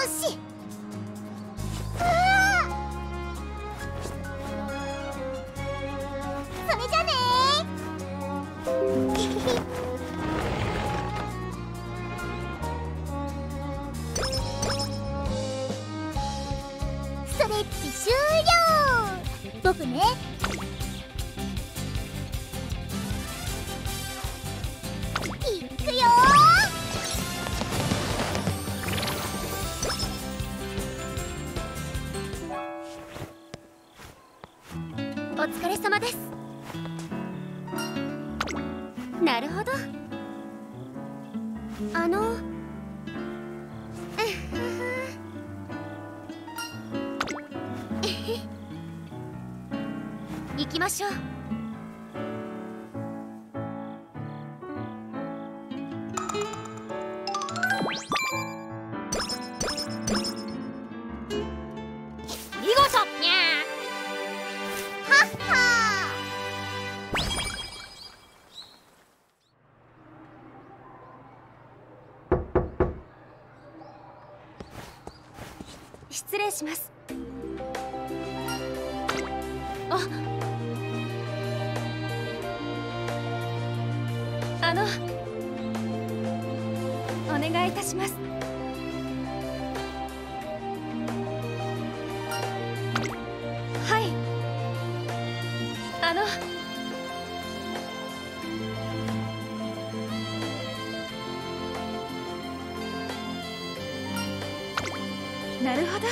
し。それじゃねストレッチ終了。僕ね。いくよお疲れ様です。なるほど。行きましょう。見事にゃー。はっはー。失礼します。お願いいたします。はい。なるほど。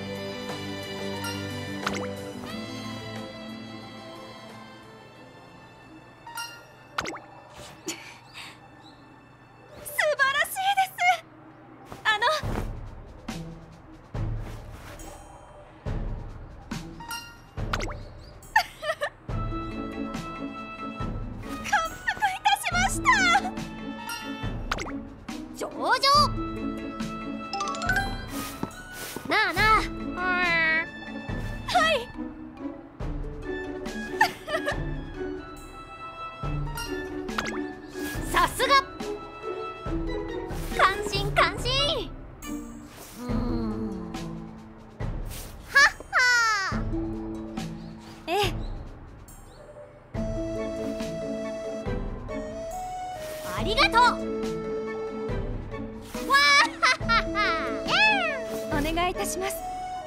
上々。なあなあ。はい。さすが。感心感心。はっはー。ええ。ありがとう。お願いいたします。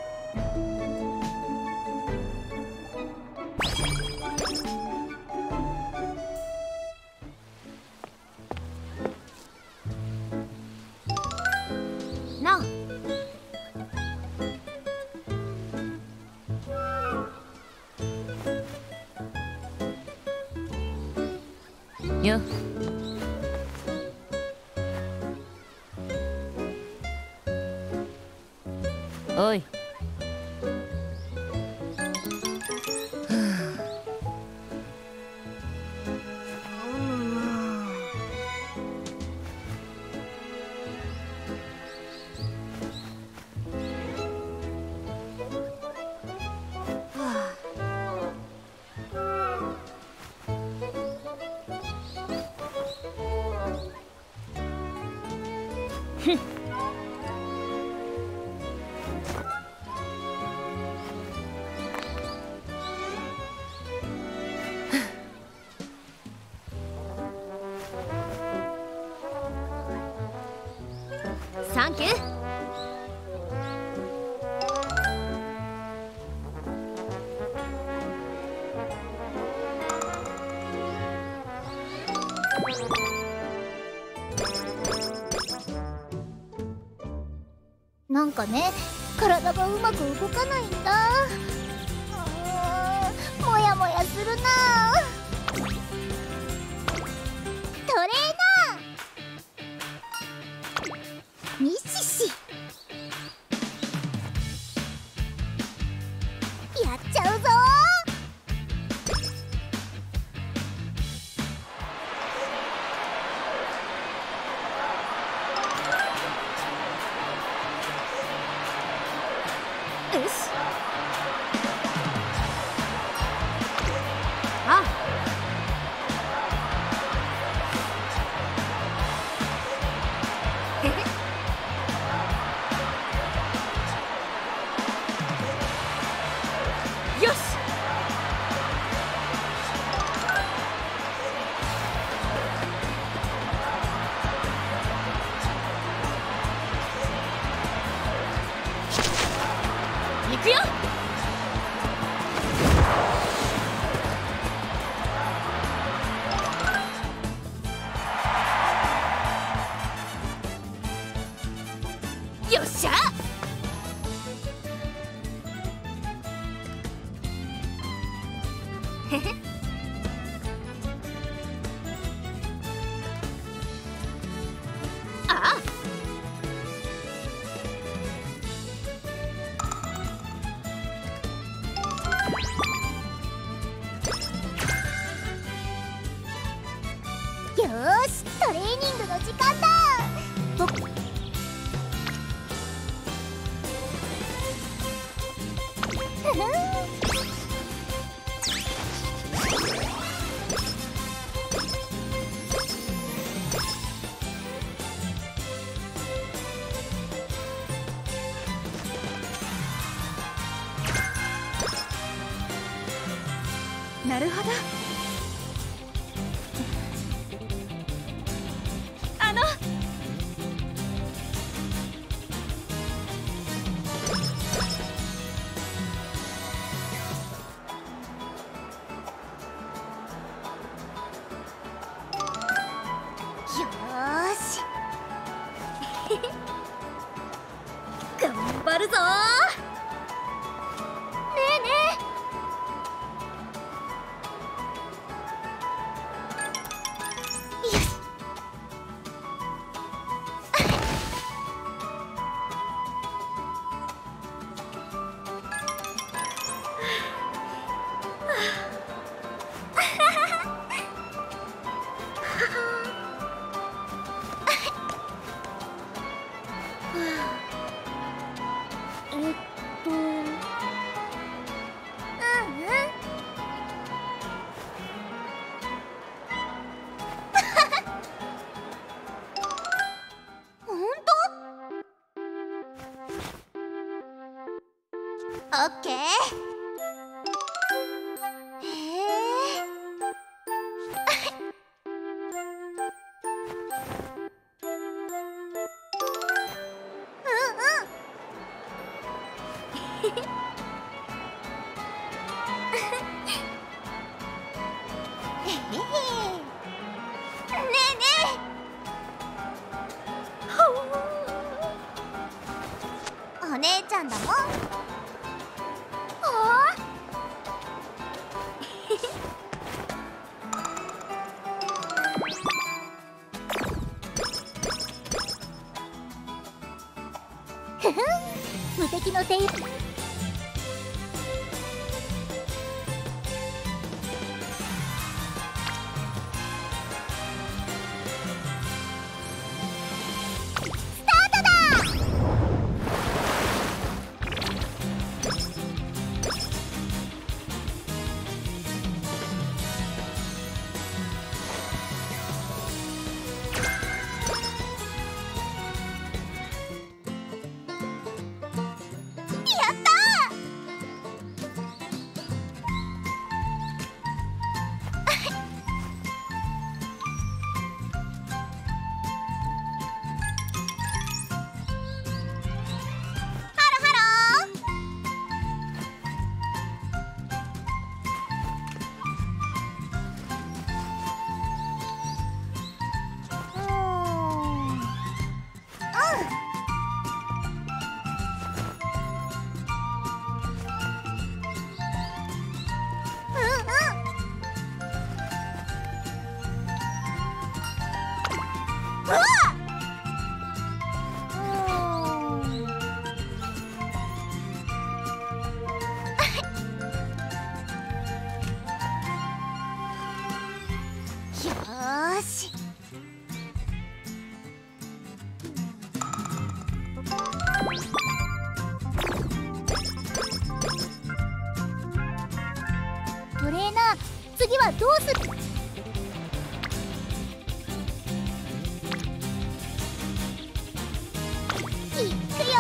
なあ。よっ。おい。ふん。サンキュー。なんかね、体がうまく動かないんだ。もやもやするな。トレーナーミシシやっちゃうぞ。よし。あ。 あよーし、トレーニングの時間だ。 なるほど。 よーし頑張るぞー。ねえねえ。よしオッケー。へえ。ねえねえ。お姉ちゃんだもん。無敵の手。いくよーし。トレーナー、次はどうする？いくよ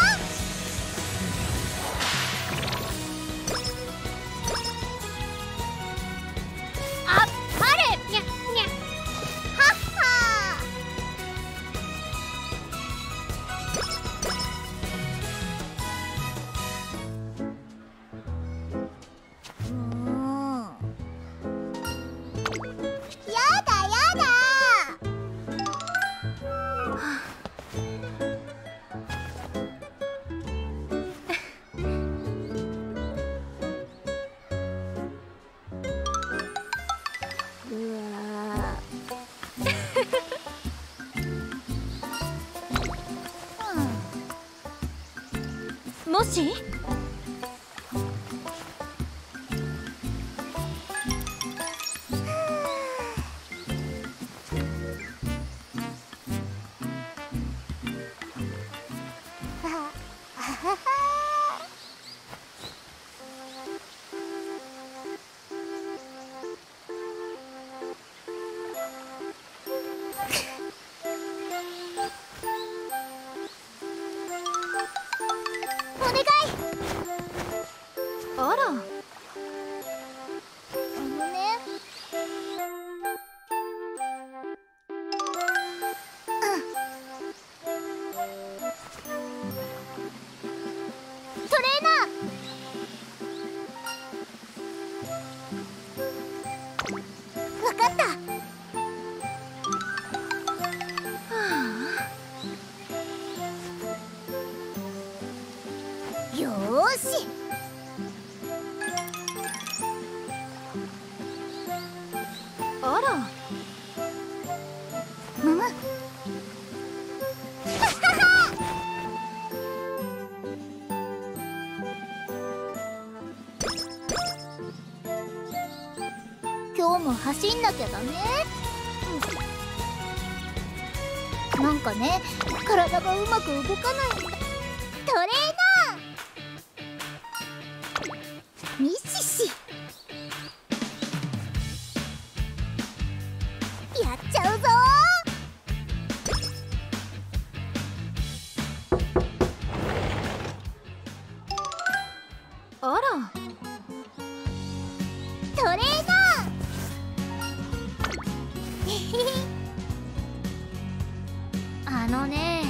ー。あっぱれ。にゃにゃ。はっはー。やだやだ。うわよし。今日も走んなきゃだね。なんかね、体がうまく動かない。トレーナーミシシやっちゃうぞ。あら、トレーナーあのね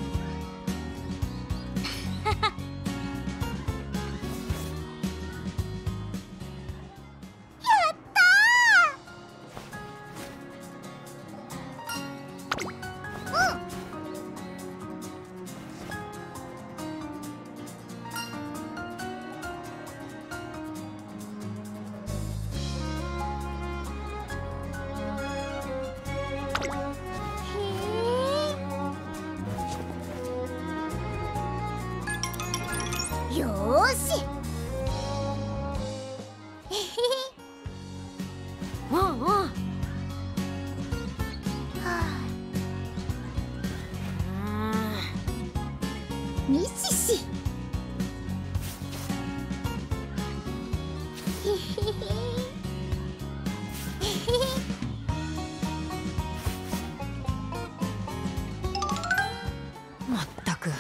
やったー。よーしおうおう、はあ、ミシシまったく。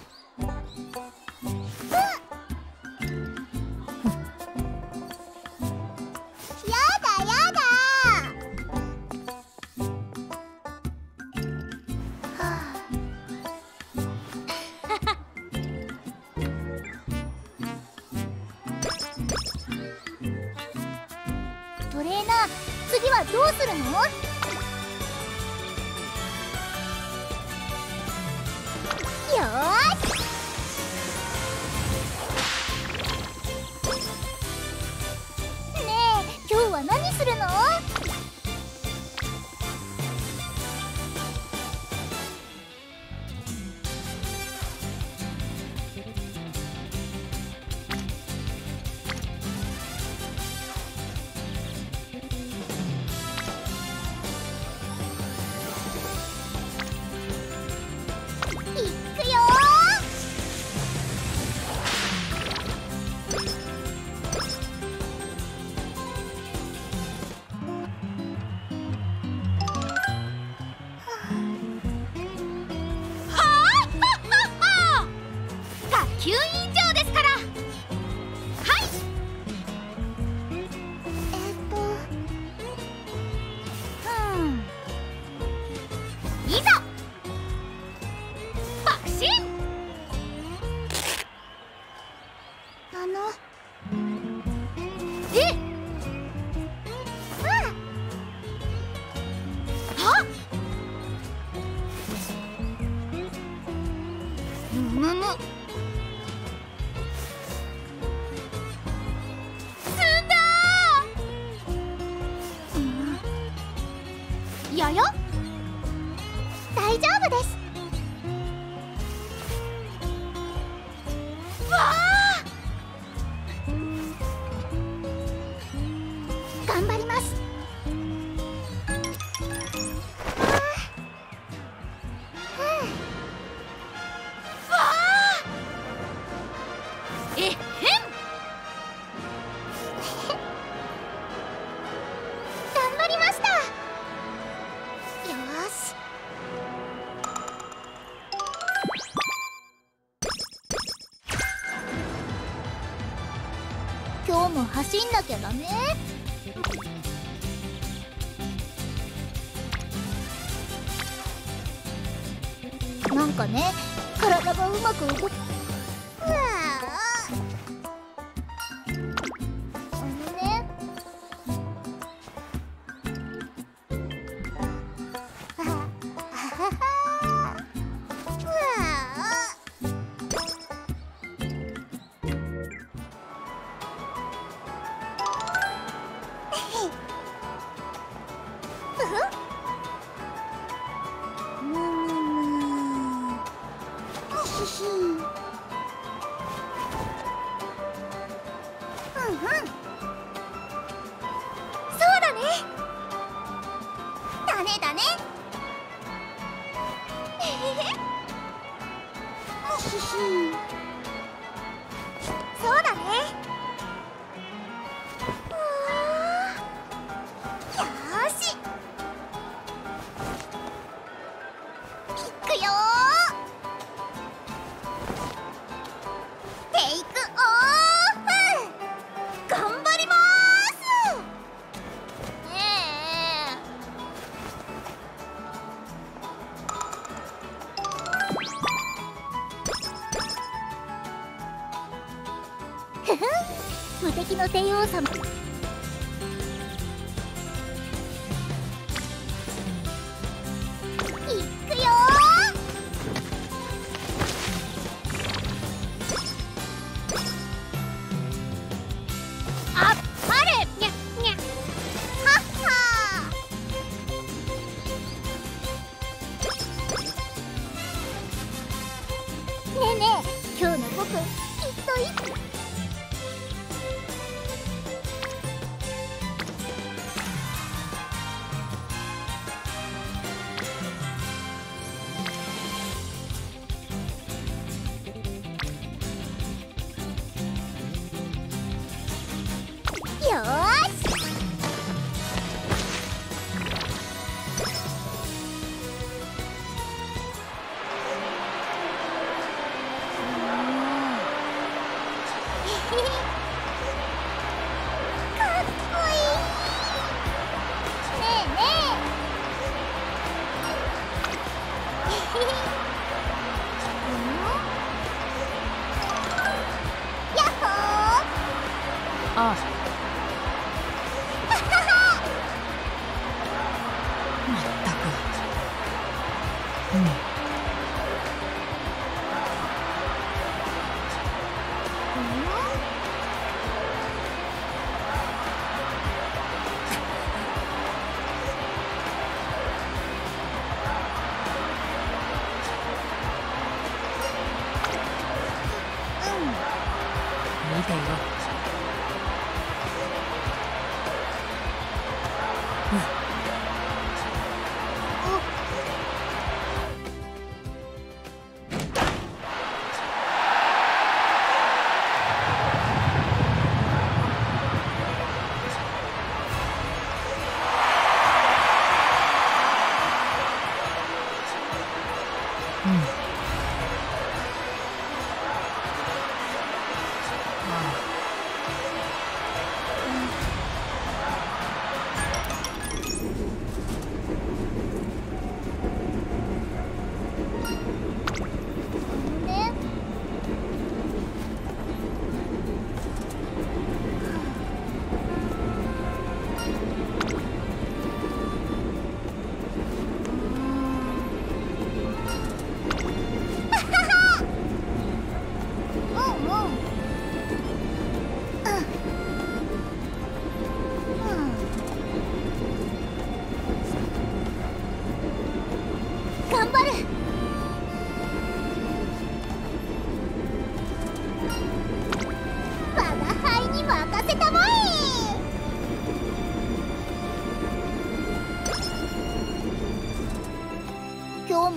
トレーナー、次はどうするの？よーし。ねえ、今日は何するの？学級委員長ですから。はい、いざ爆心。えっ、はっ、むむむ、やよ、大丈夫です。わえっへん。頑張りました。よーし。今日も走んなきゃダメ。なんかね、体がうまく動く。そうだね。だねだね。そうだね。よーし。いくよー。テイクオフ。頑張りまーす。ねえ。ふふん、無敵の帝王様。いくよー。あっぱれ。にゃにゃ。はっはー。ねえねえ、今日の僕きっといい。よーし。かっこいい。ねえねえ。やっほー。 ああ、まったく。見てよ。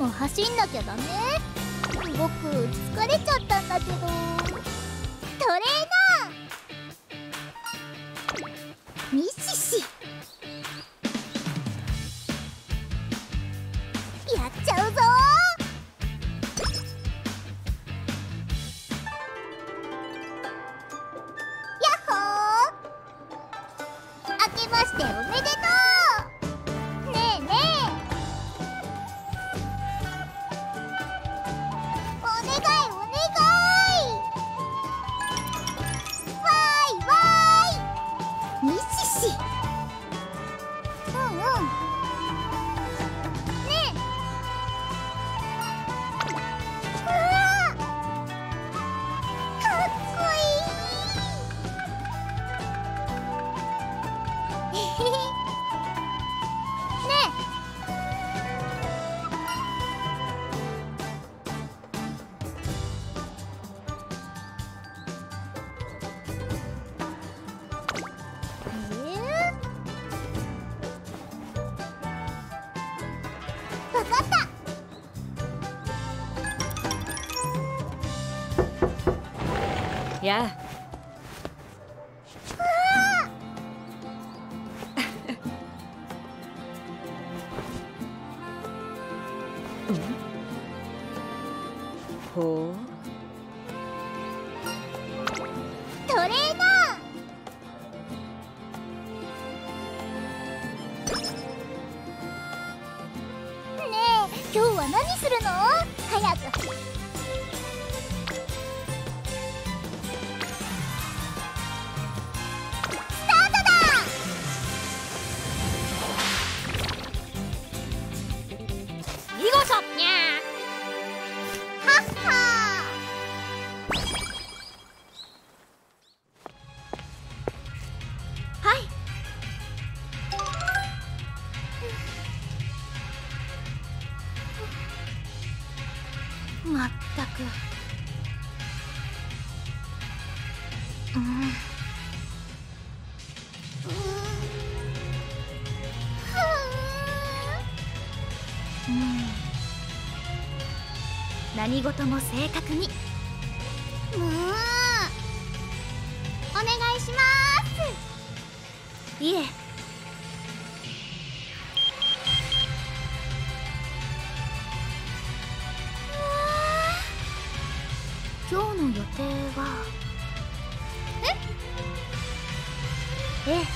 も走んなきゃだね。僕疲れちゃったんだけど。トレーナーミシシやっちゃうぞ。やっほー、明けましておめでとう。ねえねえ、お願いお願い。わーいわーいミシシ。うんうん。ねえ、うわーかっこいい。えへへ。ねわかった。 やあ。ほう。 トレーナー。ねえ、今日は何するの？早く。スタートだ。 見事にゃはっはー。はい。まったく。何事も正確に。 もうお願いします。 いえ。今日の予定は？ええ。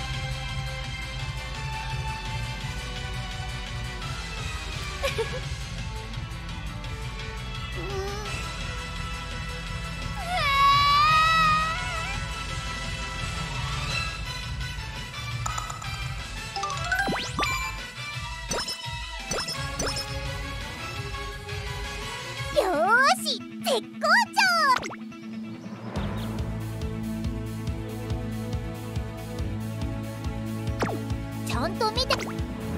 よーし、絶好調。ちゃんと見て。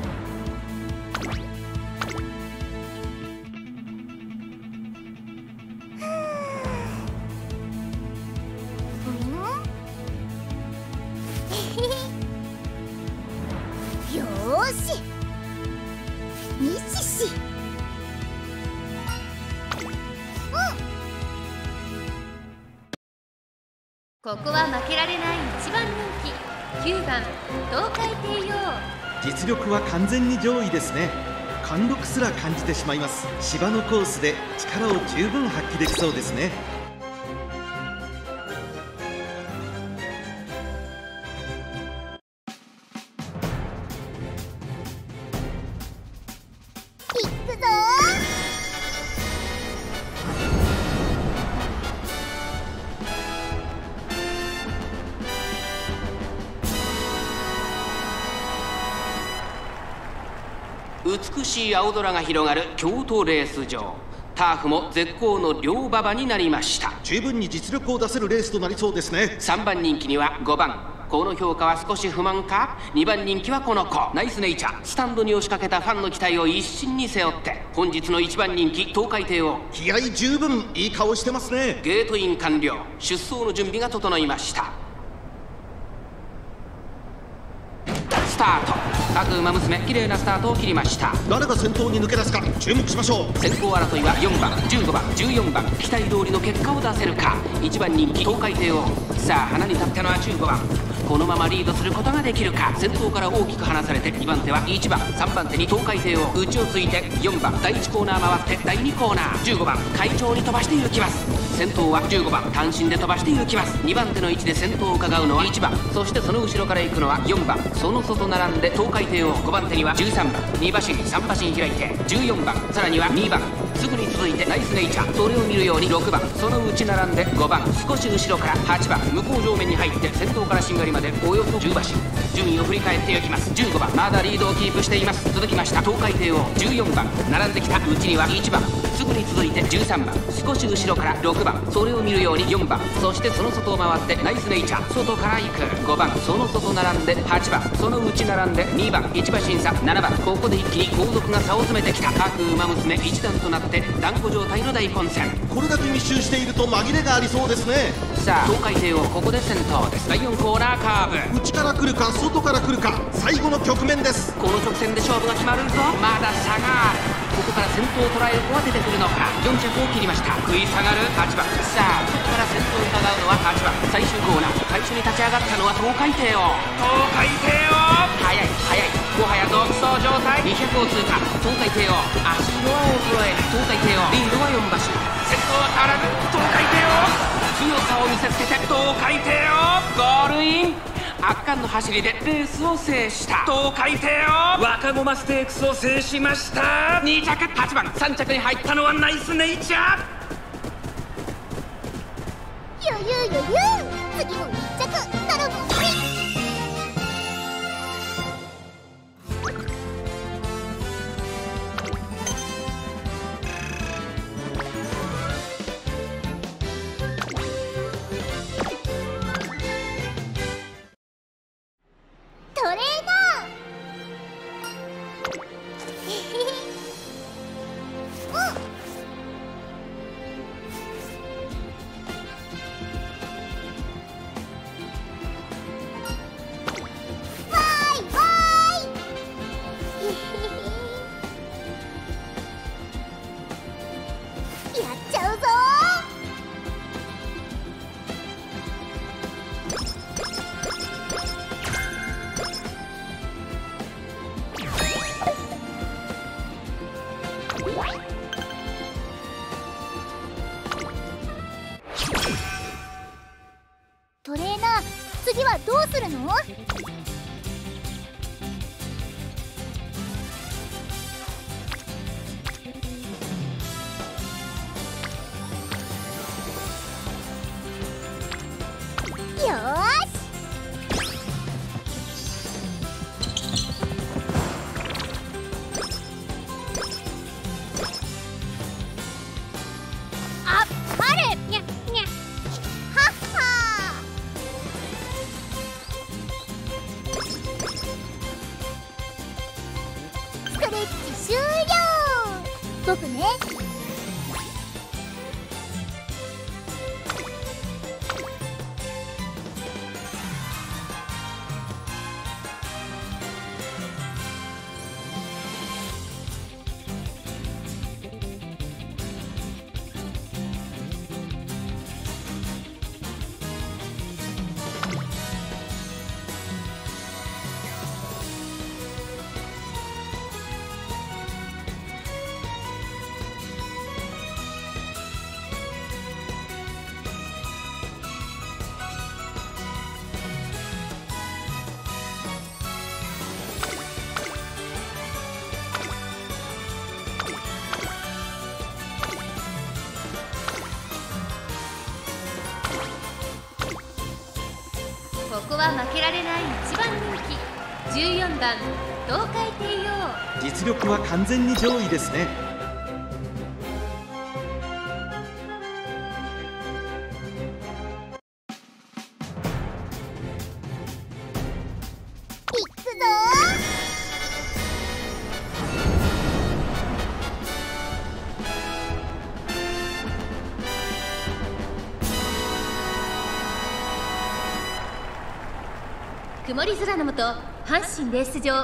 よーし、ミシシ。 ここは負けられない一番人気9番東海帝王。 実力は完全に上位ですね。貫禄すら感じてしまいます。芝のコースで力を十分発揮できそうですね。 いくぞ美しい青空が広がる京都レース場。ターフも絶好の両馬場になりました。 十分に実力を出せるレースとなりそうですね。 3番人気には5番、この評価は少し不満か。2番人気はこの子、ナイスネイチャー。スタンドに押しかけたファンの期待を一身に背負って本日の1番人気東海帝王。 気合十分、いい顔してますね。 ゲートイン完了。出走の準備が整いました。スタート。 各馬娘綺麗なスタートを切りました。 誰が先頭に抜け出すか注目しましょう。 先行争いは4番15番14番、期待通りの結果を出せるか。1番人気東海帝王、さあ花に立ったのは15番。このままリードすることができるか。先頭から大きく離されて2番手は1番、3番手に東海帝王、内をついて4番、第1コーナー回って第2コーナー、15番快調に飛ばして行きます。先頭は15番、単身で飛ばして行きます。2番手の位置で先頭を伺うのは1番、そしてその後ろから行くのは4番、その外並んで東海帝王、5番手には13番、2馬身3馬身開いて14番、さらには2番、すぐに続いてナイスネイチャー、それを見るように6番、その内並んで5番、少し後ろから8番、向こう上面に入って先頭からしんがりまでおよそ10馬身、順位を振り返っていきます。15番まだリードをキープしています。続きました東海帝王、14番並んできた内には1番、すぐに続いて13番、少し後ろから6番、それを見るように4番、そしてその外を回ってナイスネイチャー、外から行く5番、その外並んで8番、その内並んで2番、1馬身差7番、ここで一気に後続が差を詰めてきた。各馬娘一段となって団子状態の大混戦。 これだけ密集していると紛れがありそうですね。 さあ東海帝王、ここで先頭です。第4コーナーカーブ、 内から来るか外から来るか、最後の局面です。 この直線で勝負が決まるぞ。まだ差がある。ここから先頭を捉える子は出てくるのか。4着を切りました。食い下がる8番、さあ外から先頭を伺うのは8番、最終コーナー最初に立ち上がったのは東海帝王。東海帝王速い速い、もはや独走状態。200を通過、東海帝王足色は衰えない。東海帝王リードは4馬身、先頭は変わらず東海帝王、強さを見せつけて東海帝王ゴールイン。圧巻の走りでレースを制した東海帝王、若駒ステークスを制しました。2着8番、3着に入ったのはナイスネイチャー。 余裕余裕、次も1着頼むね。トレーナーやっちゃうぞトレーナー、次はどうするの？よーし、あっぱれ、にゃにゃ、はっはー、ストレッチ終了。僕ね。 ここは負けられない1番人気14番東海帝王。 実力は完全に上位ですね。 いくぞ曇り空の下、阪神レース場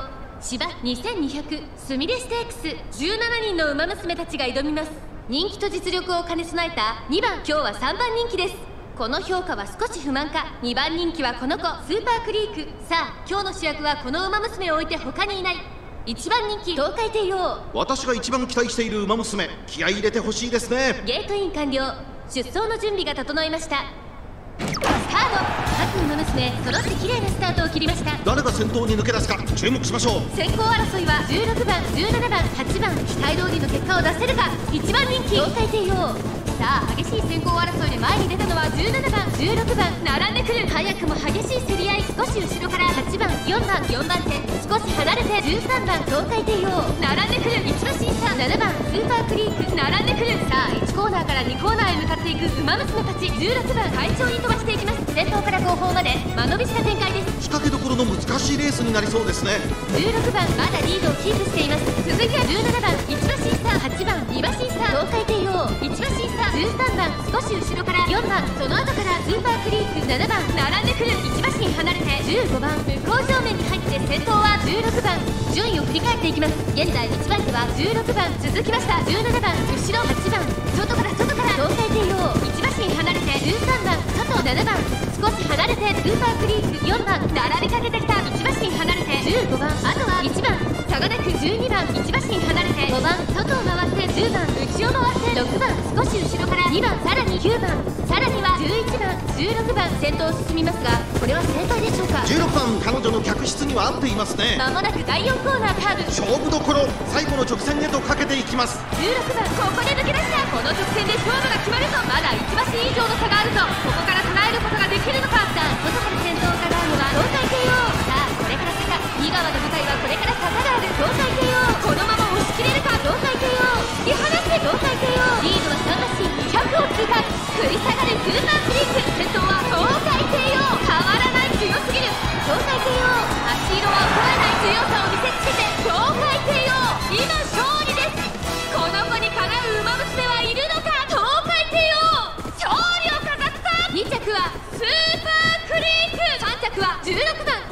芝2200スミレステークス、17人の馬娘たちが挑みます。人気と実力を兼ね備えた2番、今日は3番人気です。この評価は少し不満か。2番人気はこの子、スーパークリーク。さあ今日の主役はこの馬娘を置いて他にいない。1番人気、東海帝王。 私が一番期待している馬娘、気合い入れてほしいですね。 ゲートイン完了。出走の準備が整いました。スタート。各馬娘揃って綺麗なスタートを切りました。 誰が先頭に抜け出すか注目しましょう。 先行争いは16番、17番、8番。期待通りの結果を出せるか。1番人気、東海帝王。さあ激しい先行争いで前に出たのは17番、16番。並んでくる。早くも激しい競り合い。少し後ろから8番、4番、4番手。少し離れて13番、東海帝王。並んでくる。1馬審査7番、スーパークリーク。並んでくる。さあ1コーナーから2コーナーへ向かっていく馬娘たち。16番、快調に飛ばしていきます。先頭から後方まで間延びした展開です。 仕掛けどころの難しいレースになりそうですね。 16番まだリードをキープしています。続いては17番、1馬審査8番、2馬審査東海帝王。1馬審査13番、少し後ろから4番。その後からスーパークリーク7番。並んでくる。1馬身離れて15番。向こう正面に入って先頭は16番。順位を振り返っていきます。現在1番手は16番。続きました17番、後ろ8番。外から東海帝王。1馬身離れて13番。外7番。少し離れてスーパークリーク4番。並びかけてきた。1馬身離れて15番。あとは1番差がなく12番。1馬身離れて5番。外を回って10番。内を回って6番。少し後ろから2番。さらに9番。さらには11番、16番。先頭を進みますがこれは正解でしょうか。 16番、彼女の客室には合っていますね。 まもなく第4コーナーカーブ。 勝負どころ、最後の直線へとかけていきます。 16番、ここで抜け出した。この直線で勝負が決まるぞ。まだ1馬身以上の差があるぞ。ここから捉えることができるのか。さあ外から先頭を伺うのは東海帝王。さあこれから坂、2側の舞台はこれから坂がある。東海帝王、このまま押し切れるか。東海帝王、突き放して東海帝王。リードは3馬身200を通過。食い下がるスーパークリーク。先頭は東海帝王。変わらない、強すぎる東海帝王。足色は衰えない強さを見せつけて東海帝王今勝利です。この子にかなう馬娘はいるのか。東海帝王勝利を飾った。2着はスーパークリーク。3着は16番。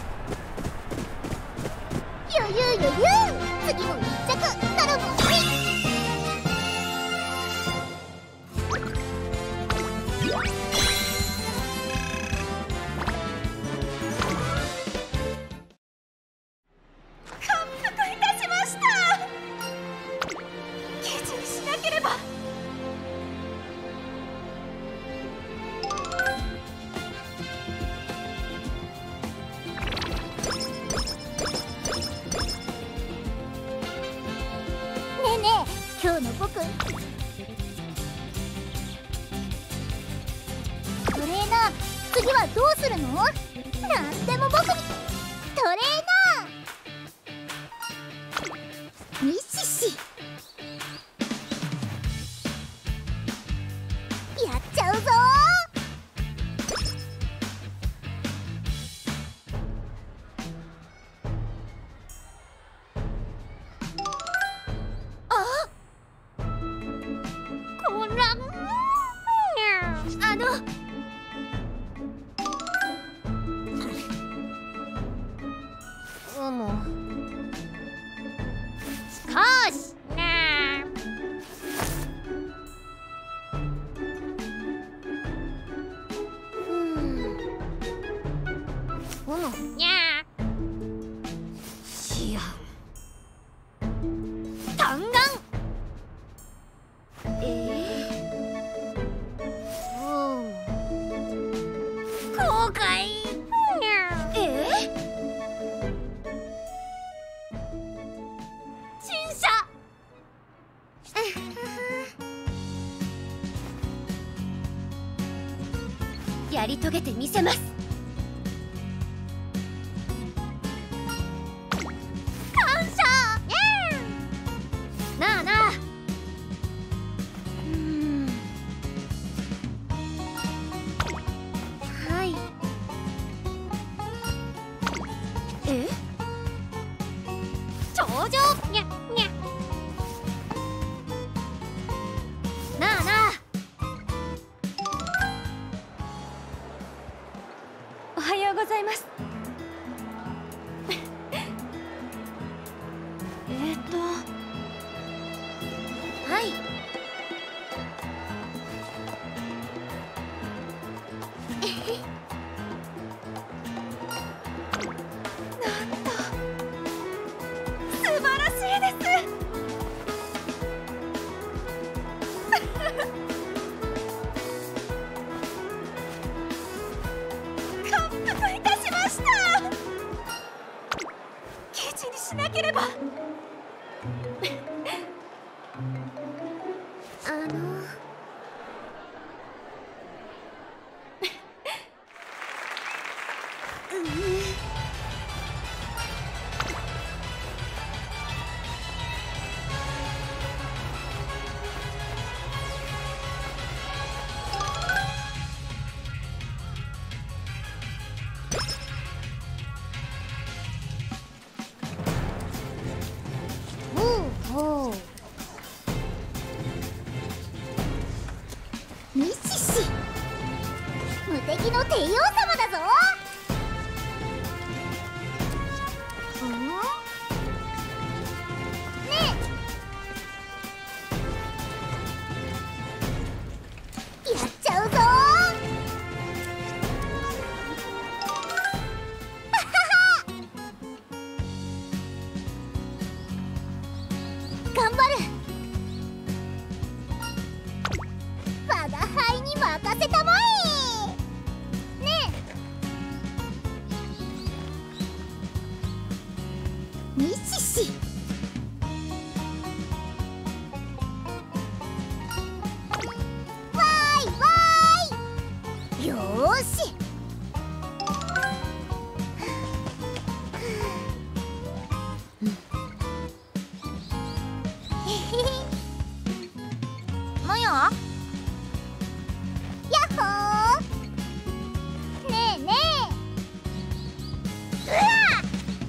余裕余裕。次も1着頼む。今日の僕、トレーナー、次はどうするの？なんでも僕に。トレーナーミシシやっちゃうぞやり遂げてみせます。感謝。なあなあ。はい。頂上。にゃにゃ。なあなあ。おはようございます。 ほう。ミシシ、無敵の帝王様だぞ。ねえ、やっちゃうぞ。頑張る。我が輩に任せたまえ。ねえ、ミシシ。わーいわーい。よーし。もよ、やっほー。ねえねえ、うわっ。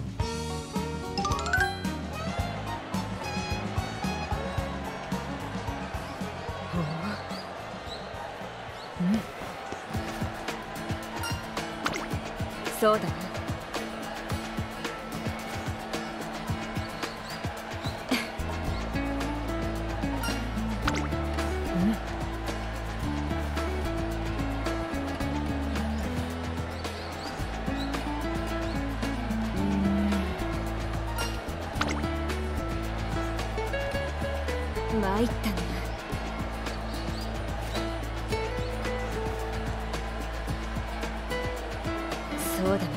そうだな。参ったな。そうだな。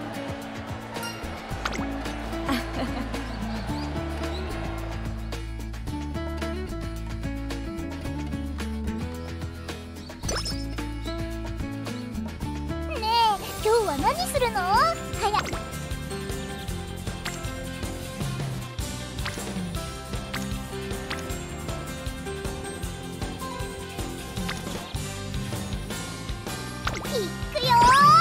ねえ、今日は何するの？はや。いくよ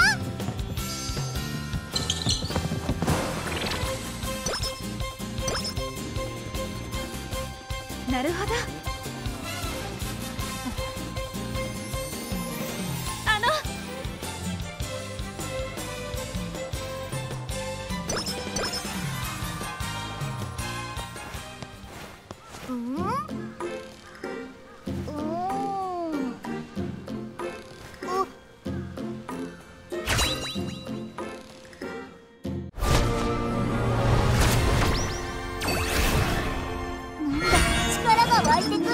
ー。なるほど。 力が湧いてくる。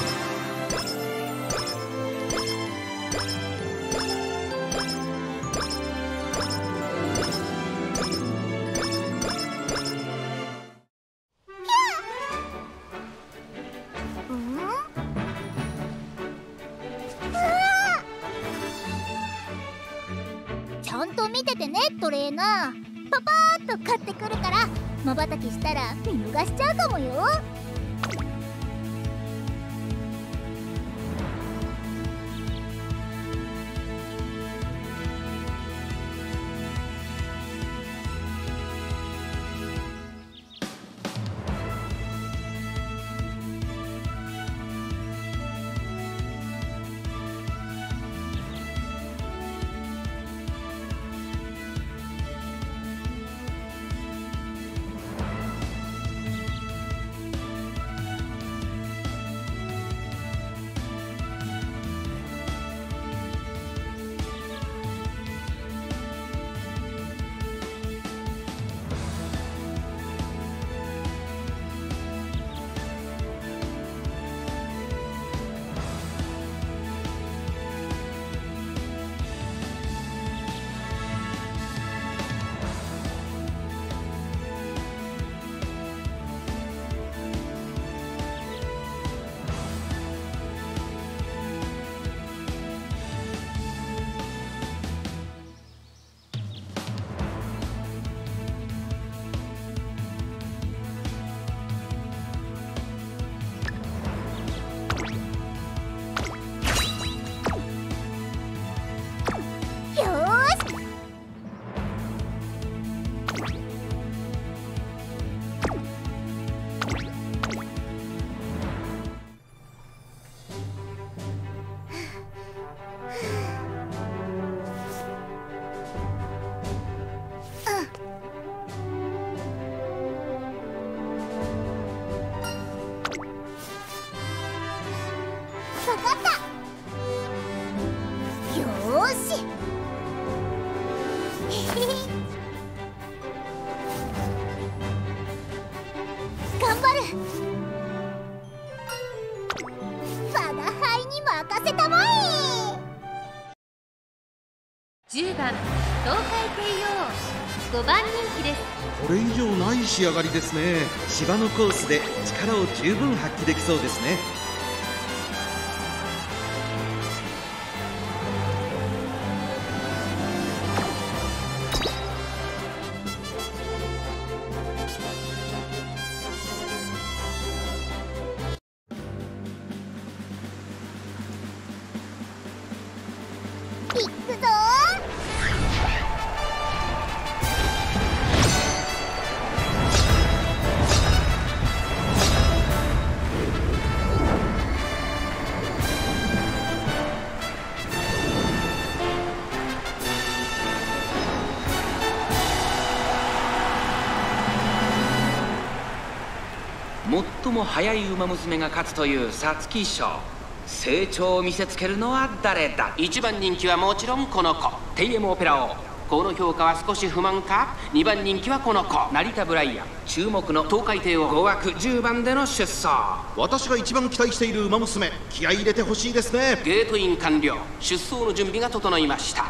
ちゃんと見ててね、トレーナー。パパーっと買ってくるから、瞬きしたら見逃しちゃうかもよ。 頑張る。我が輩に任せたまえ。 10番東海帝王5番人気です。 これ以上ない仕上がりですね。芝のコースで力を十分発揮できそうですね。 いくぞ最も速い馬娘が勝つという皐月賞。成長を見せつけるのは誰だ。1番人気はもちろんこの子、テイエムオペラ王。この評価は少し不満か。2番人気はこの子、成田ブライアン。注目の東海帝王5枠10番での出走。 私が一番期待している馬娘、気合い入れてほしいですね。 ゲートイン完了。出走の準備が整いました。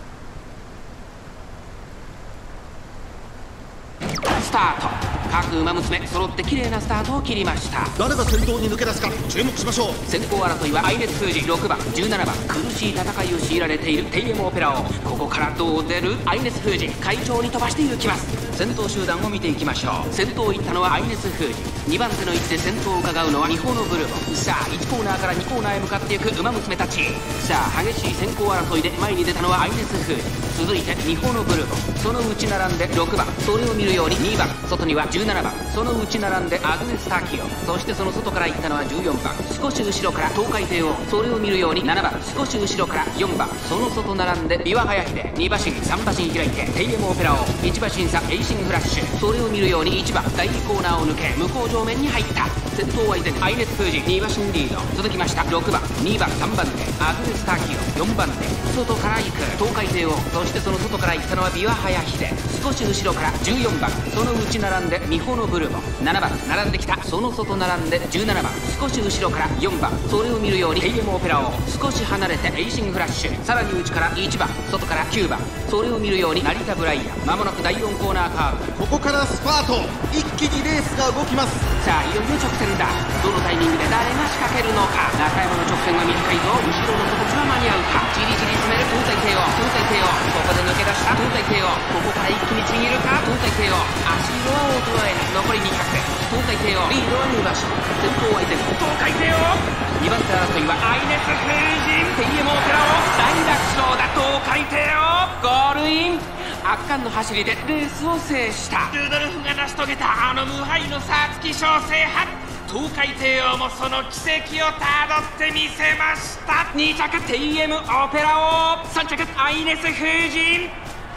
スタート。各馬娘揃って綺麗なスタートを切りました。 誰が先頭に抜け出すか注目しましょう。 先行争いはアイネス・フージ6番17番。苦しい戦いを強いられているテイエムオペラ王。ここからどう出る。アイネス・フージ快調に飛ばしていきます。先頭集団を見ていきましょう。先頭を行ったのはアイネス・フージ。2番手の位置で先頭を伺うのはミホノブルボン。さあ1コーナーから2コーナーへ向かっていく馬娘たち。さあ激しい先行争いで前に出たのはアイネス・フージ。続いてミホノブルボン。その内並んで6番。それを見るように2番。外には17番。その内並んでアグネス・タキオ。そしてその外から行ったのは14番。少し後ろから東海帝王。それを見るように7番。少し後ろから4番。その外並んで琵琶早秀。2馬身3馬身開いてテイエムオペラ王。1馬身差エイシングフラッシュ。それを見るように1番。第2コーナーを抜け向こう上面に入った。先頭は依然アイネス・フージ2馬身リード。続きました6番2番3番手アグネス・タキオ。4番手外から行く東海帝王。そしてその外から行ったのは琵琶早秀。少し後ろから14番。その内並んでミホノブルボン。7番並んできた。その外並んで17番。少し後ろから4番。それを見るようにテイエムオペラ王。少し離れてエイシングフラッシュ。さらに内から1番。外から9番。それを見るように成田ブライアン。まもなく第4コーナーカーブ。 ここからスパート。一気にレースが動きます。 さあいよいよ直線だ。どのタイミングで誰が仕掛けるのか。中山の直線は短いぞ。後ろの形は間に合うか。じりじり詰める東海帝王。東海帝王ここで抜け出した東海帝王。ここから一気にちぎるか東海帝王。足色は衰えない。残り200。東海帝王リードは2馬身。先頭は依然東海帝王。2番手争いはアイネス・フージン。テイエムオペラ王大楽勝だ。東海帝王ゴールイン。圧巻の走りでレースを制した。ルドルフが成し遂げたあの無敗の皐月賞制覇。東海帝王もその奇跡をたどってみせました。2着テイエムオペラ王。3着アイネス・フージン。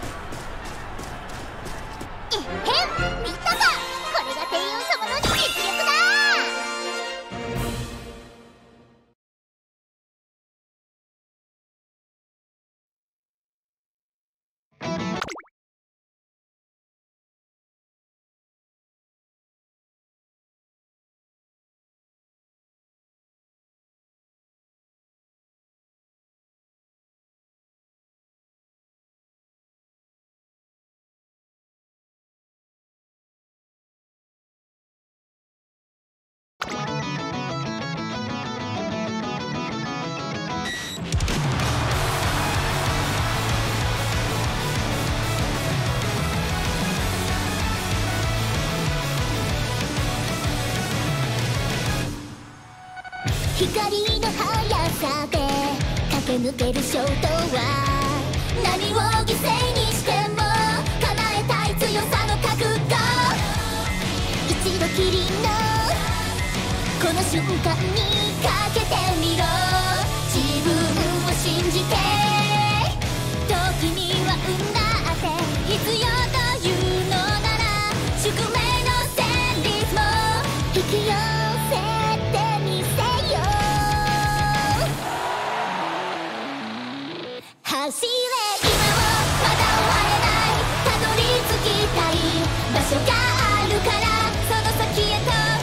見たか。これが帝王様の実力だ。光の速さで駆け抜ける衝動は何を犠牲にしても叶えたい強さの覚悟。一度きりのこの瞬間にかけてみろ。自分を信じて時には運だって必要というのなら宿命の旋律も引き寄せてみせよ。走れ今をまだ終われない。たどり着きたい場所があるからその先へと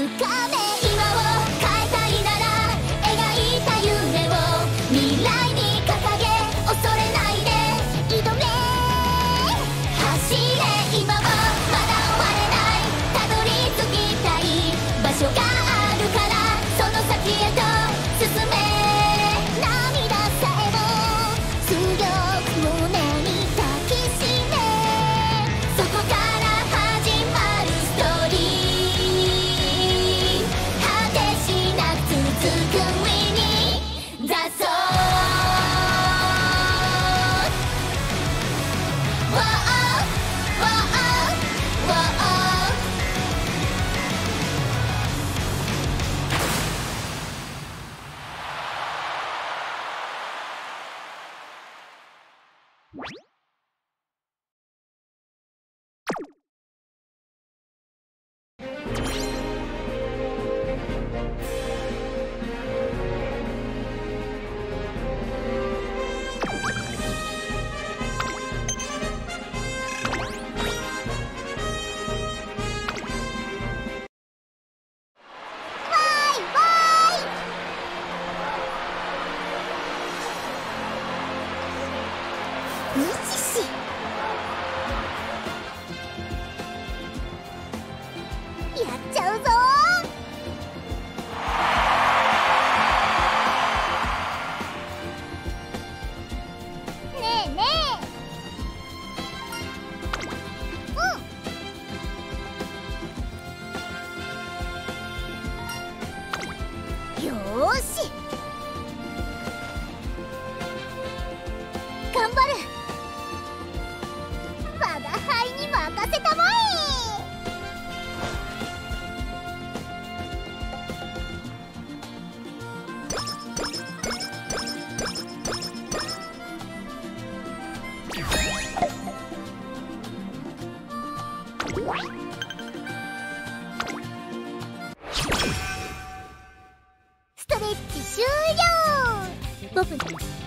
ストレッチ終了。ボブ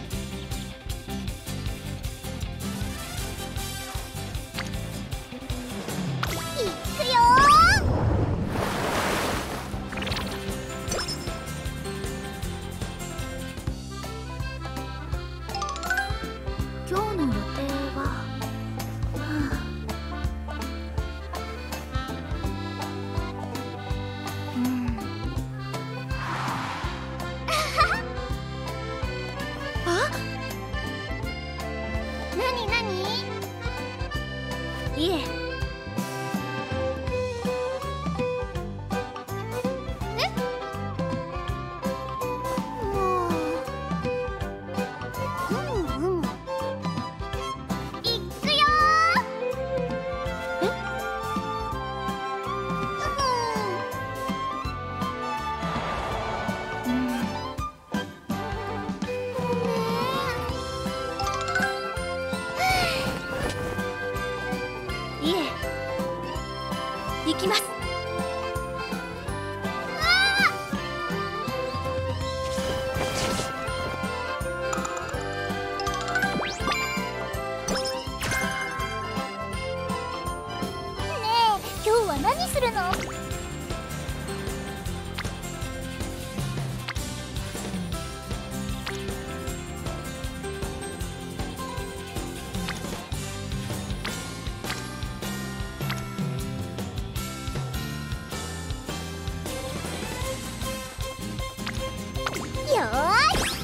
いくよ今日の予定はいえ。もういくよいえ、行きます。ねえ、今日は何するの？よーし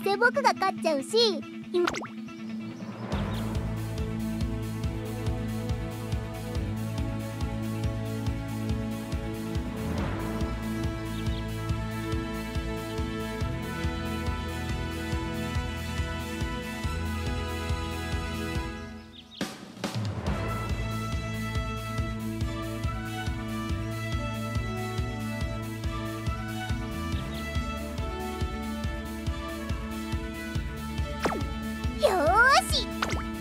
せ僕が勝っちゃうし、今よーし。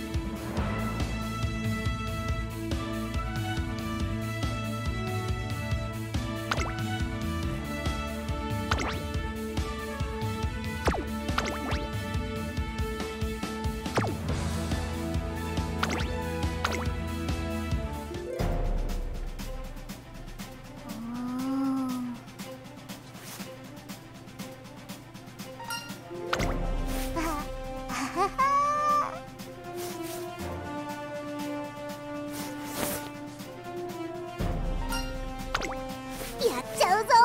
やっちゃうぞ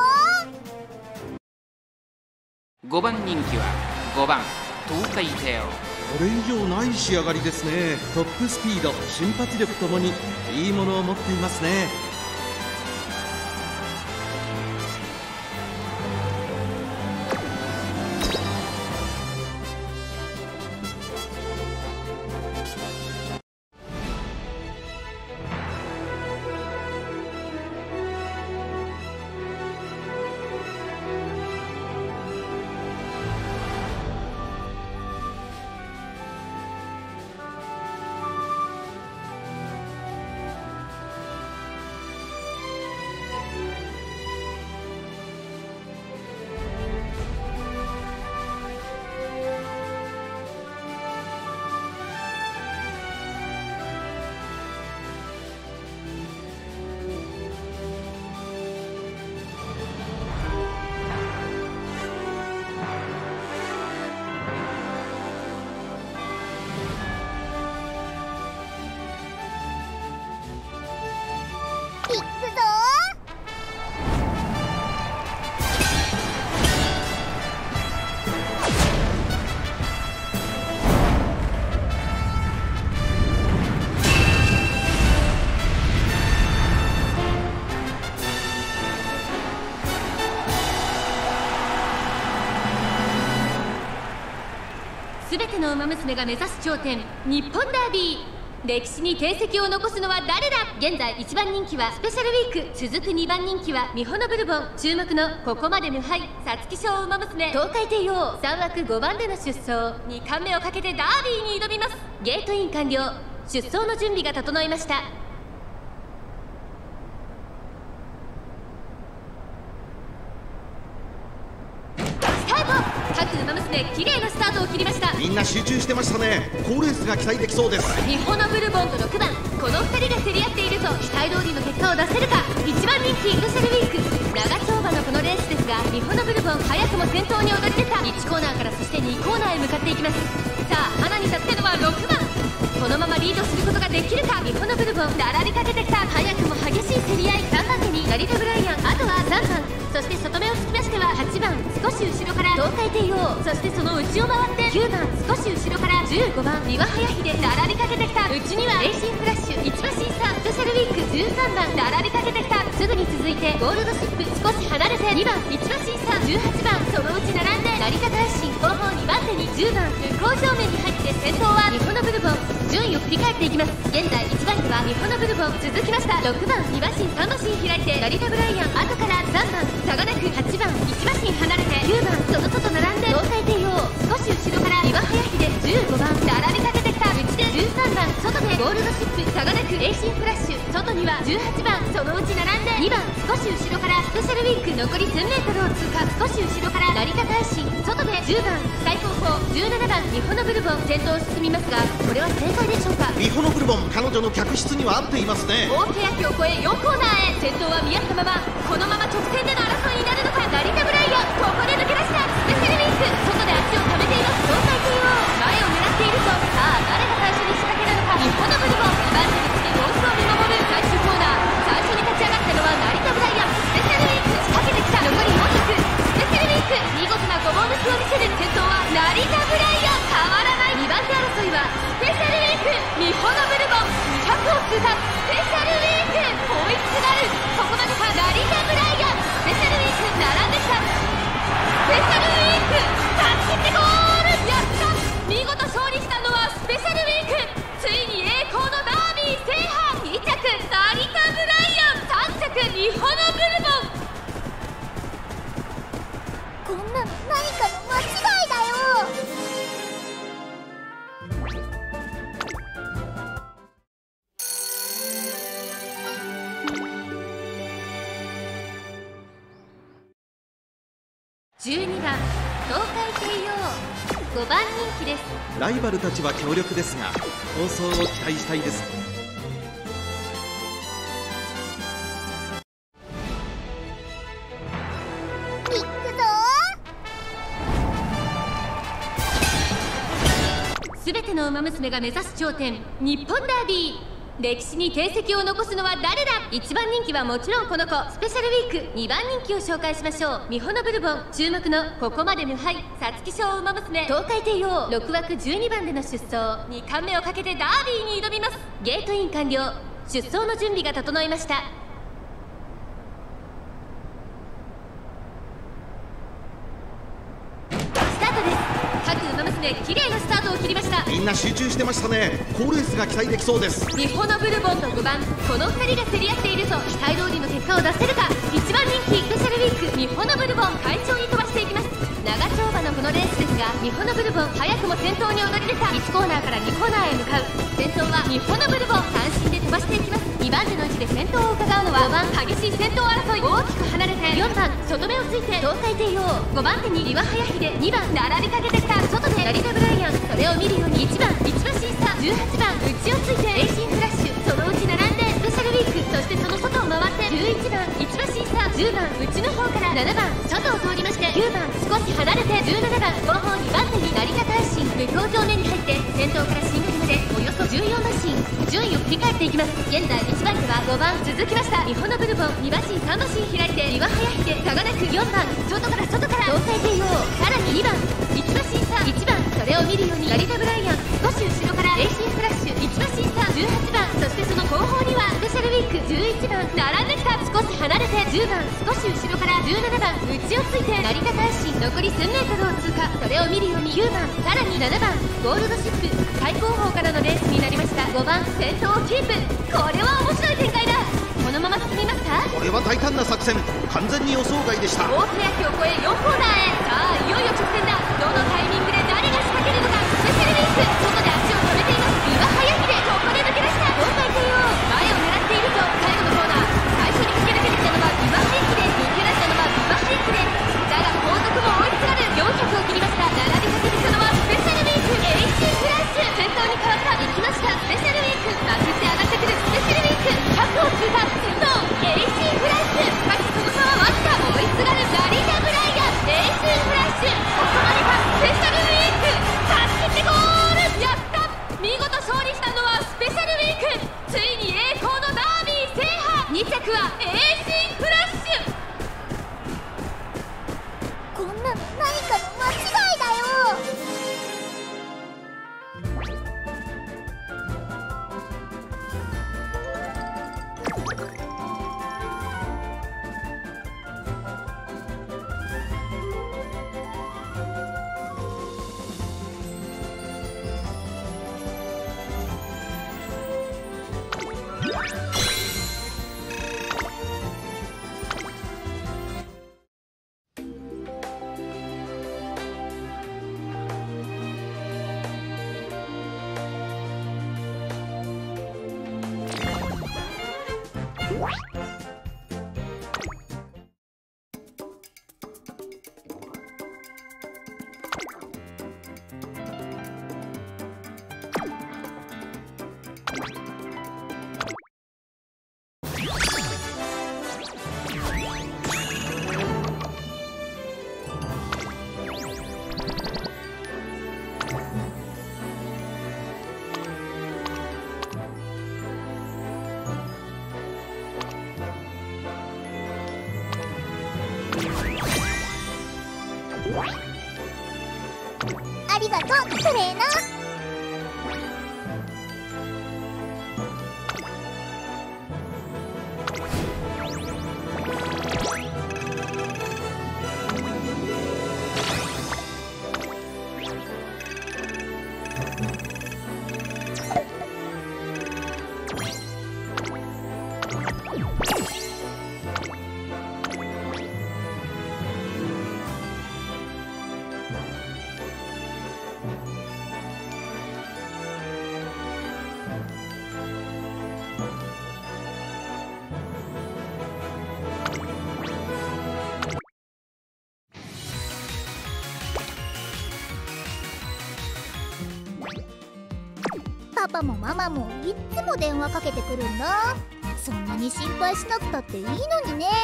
5番人気は5番東海帝王。 これ以上ない仕上がりですね。トップスピード、瞬発力ともにいいものを持っていますね。 いくぞすべてのウマ娘が目指す頂点、日本ダービー。歴史に定石を残すのは誰だ。現在1番人気はスペシャルウィーク、続く2番人気はミホノブルボン。注目のここまで無敗皐月賞ウマ娘東海帝王。3枠5番での出走、2冠目をかけてダービーに挑みます。ゲートイン完了、出走の準備が整いました。各ウマ娘綺麗なスタートを切りました。 みんな集中してましたね。好レースが期待できそうです。 ミホノブルボンと6番、この2人が競り合っていると期待通りの結果を出せるか。1番人気スペシャルウィーク、長丁場のこのレースですが、ミホノブルボン早くも先頭に躍り出た。1コーナーからそして2コーナーへ向かっていきます。さあ花に立ってのは6番、このままリードすることができるか。ミホノブルボン並びかけてきた。早くも激しい競り合い。3番手に成田ブライアン、あとは3番、そして外目をつきましては8番、少し後ろから東海帝王、そしてその内を回って9番、少し後ろから15番、三輪早秀並びかけてきた。内にはレーシンフラッシュ、1馬審査スペシャルウィーク13番並びかけてきた。すぐに続いてゴールドシップ、少し離れて2番、1馬審査18番、そのうち並んで成田大臣、後方2番手に10番、向こう正面に入って先頭はミホノブルボン。順位を振り返っていきます。現在1番手はミホノブルボン、続きました6番、2馬身3馬身開いて成田ブライアン、後から3番差がなく8番、1馬身離れて9番、その外並んで東海帝王、少し後ろから三輪早秀15番並びかけてきた。内で13番、外でゴールドシップ差がなくレーシンフラッシュ、外には18番、そのうち並んで2番、少し後ろからスペシャルウィーク残り 1000m を通過。少し後ろから成田大臣、外で10番、最後方17番ミホノブルボン、先頭を進みますが、これは正解でしょうか。 ミホノブルボン、彼女の客室には合っていますね。 大欅を越え4コーナーへ。先頭は見合ったまま、このまま直線での争いになるのか。成田ブライアン、ここで抜け出した。スペシャルウィーク、外で足を溜めています。東海帝王、前を狙っていると、さあ誰が最初に仕掛けるのか。ミホノブルボン、バンジにつけ様子を見守る。最終コーナー、最初に立ち上がったのは成田ブライアン。スペシャルウィーク仕掛けてきた。残り400、スペシャルウィーク見事なごぼう抜きを見せる。先頭は成田 12番東海帝王5番人気です。 ライバルたちは強力ですが好走を期待したいです。 行くぞー。すべての馬娘が目指す頂点、日本ダービー。歴史に定石を残すのは誰だ。1番人気はもちろんこの子。スペシャルウィーク2番人気を紹介しましょう。ミホノブルボン、注目のここまで無敗皐月賞馬娘東海帝王、6枠12番での出走、2冠目をかけてダービーに挑みます。ゲートイン完了、出走の準備が整いました。スタートです。各馬娘綺麗なスタートを切りました。 みんな集中してましたね。好レースが期待できそうです。 ミホノブルボンと5番、この2人が競り合っているぞ。期待通りの結果を出せるか。1番人気スペシャルウィークミホノブルボン、快調に飛ばしていきます。長丁場のこのレースですが、ミホノブルボン早くも先頭に躍り出た。1コーナーから2コーナーへ向かう。先頭はミホノブルボン、単身で飛ばしていきます。2番手の位置で先頭を伺うのは5番、激しい先頭争い、大きく離れて4番、外目をついて東海帝王、5番手に岩早秀、2番並びかけてきた外でラリダブライアン、それを見るように1番市場審査、18番内をついてエイシンフラッシュ、そのうち並んでスペシャルウィーク、そしてその外を回って11番市場審査、10番内の方から7番外を通りまして、9番少し離れて17番後方2番手に成田大臣、向こう上面に入って先頭から新垣までおよそ14馬身、順位を振り返っていきます。現在1番手は5番続きました。ミホノブルボン、2馬身3馬身開いて岩早秀、差がなく4番外から東海帝王、さらに2番市馬審査、1番それを見るようにラリダブライアン、少し後ろからエイシンフラッシュ、市馬審査18番、そしてその後方にはスペシャルウィーク11番並んできた。少し離れて10番少し後ろから17番内をついて成田大臣、残り1000メートルを通過、それを見るように9番さらに7番ゴールドシップ、最後方からのレースになりました。5番先頭をキープ、これは面白い展開だ。このまま進みますか。 これは大胆な作戦、完全に予想外でした。 大槻焼を越え4コーナーへ。さあいよいよ直線だ。どのタイミングで誰が仕掛けるのか。スペシャルウィーク外で足を止めています。岩早秀、ここで抜け出した東海帝王、前を狙っているぞ。最後のコーナー、最初に駆け抜けてきたのは2番人気で、抜け出したのは2番人気で、だが後続も追いつられ400を切りました。並びかけてきたのはスペシャルウィークエイシンフラッシュ、先頭に変わった。行きましたスペシャルウィーク、まくって上がってくるスペシャルウィーク、100を通過、先頭エイシンフラッシュ、しかしその差はわずか。追いすがるラリダブライアン、エイシンフラッシュ、ここまでかスペシャルウィーク、助けてゴール。やった、見事勝利したのはスペシャルウィーク、ついに栄光のダービー制覇。2着はエイシンフラッシュ。 こんなの何かの間違いだよ。ありがとうトレーナー。 パパもママもいっつも電話かけてくるんだ。そんなに心配しなくたっていいのにね。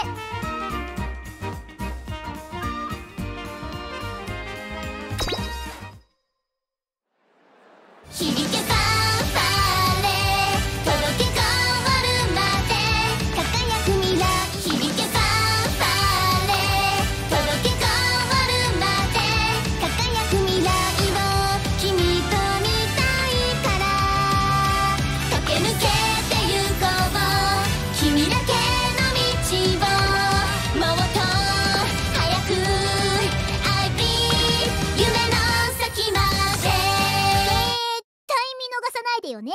響けファンファーレ届けゴールまで輝く未来。響けファンファーレ届けゴールまで輝く未来を君と見たいから駆け抜けてゆこう君だけの道をもっと早く I be 夢の先まで見逃さないでよね。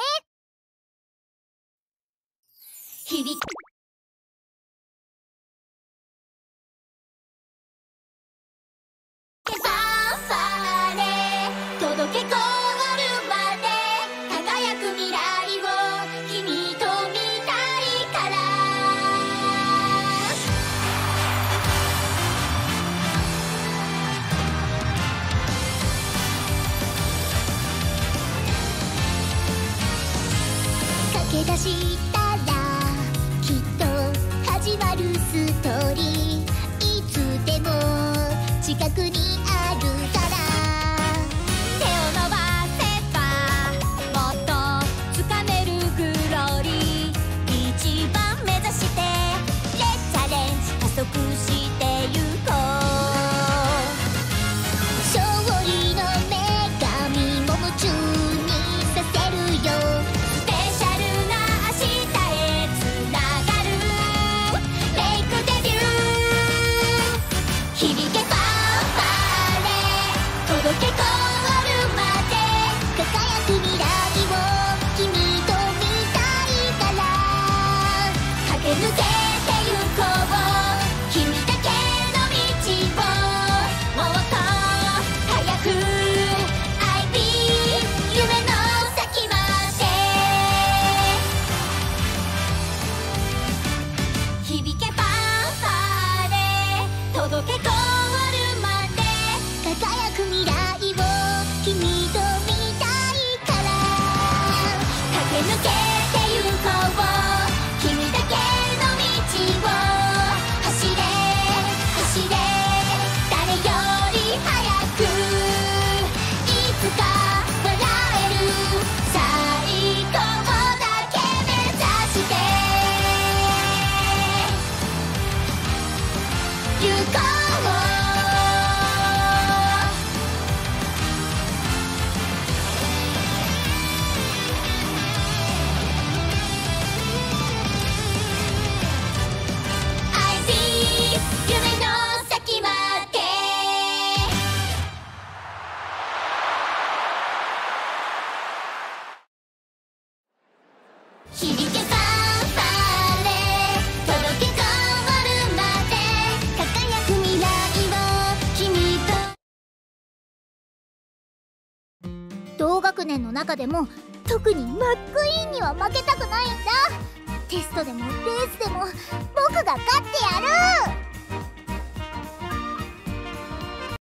響くファンファーレ届けゴールまで輝く未来を君と見たいから駆け出したらきっと始まるストーリーいつでも近くにあるから手を伸ばせばもっと掴めるグローリー一番目指してレッチャレンジ加速してゆこう勝利の女神も夢中にさせるよスペシャルな明日へつながるメイクデビュー響けファンファーレ届けゴールまで輝く未来を君と見たいから駆け抜けてゆこう君だけの道をもっと早く I be 夢の先まで響けファンファーレ届けゴールまで輝く未来を君と見たいから駆け抜けてゆこう君だけの道を走れ走れ誰より早くいつか笑える最高だけ目指してゆこうI be 夢の先まで響けファンファーレ届けゴールまで輝く未来を君と同学年の中でも特にマックイーンには負けたくないんだ。テストでもレースでも僕が勝ってやる。